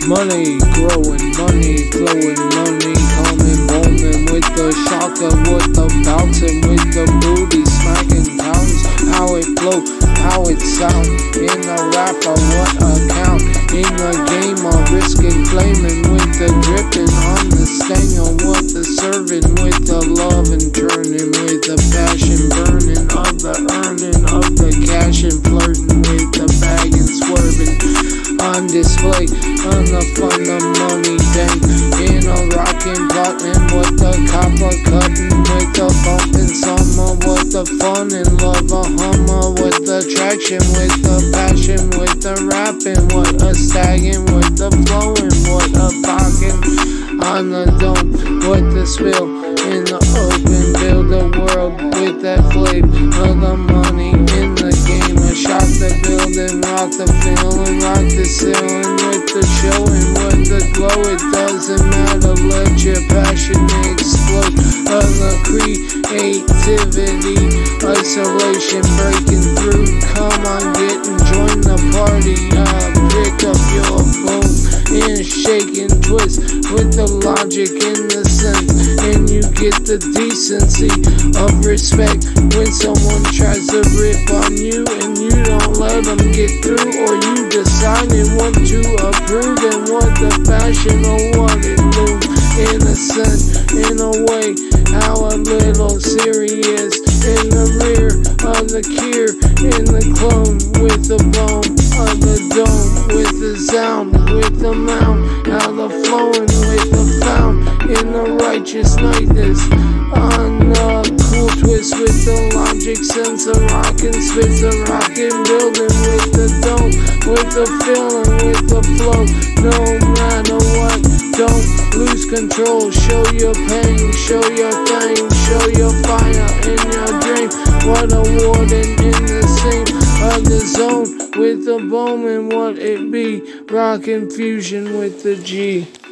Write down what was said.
Money growing, money flowing, money coming, booming with the shocker, with the bouncing, with the booty smacking pounds. How it flow, how it sound, in a rapper, what a count. In the game of risking, flaming with the dripping, understanding what the serving, with the love and turning, with the passion burning of the earning of the cash and flirting with the bag and swerving. On display, on the fun of money thing, in a rockin' button with the copper cutting, with the bumping summer, with the fun and love, a hummer, with the traction, with the passion, with the rapping, what a stagging, with the flowing, what a pocket on the dome, with the spill in the open, build the world with that flame of the money in the game. I shot the building, rock the feeling, rock the ceiling with the showing, with the glow. It doesn't matter, let your passion explode. Of the creativity, isolation breaking through. Come on, get and join the party. Pick up your phone and shake and twist with the logic and the sense, and you get the decency of respect when someone tries to rip on you and you don't let them get through, or you decided what to approve and what the fashion or what it do. Innocent in a way, how a little serious in the rear of the cure, in the clone with the bone of the dome, with the sound, with the mount, how the flowing with the found in the righteous nightness, on the cool twist with the logic sense of rockin', spits a rockin' building with the dome, with the feeling, with the flow, no matter what, don't lose control, show your pain, show your thing, show your fire in your dream, what a warden in the scene of the zone, with the bone and what it be, rockin' fusion with the G.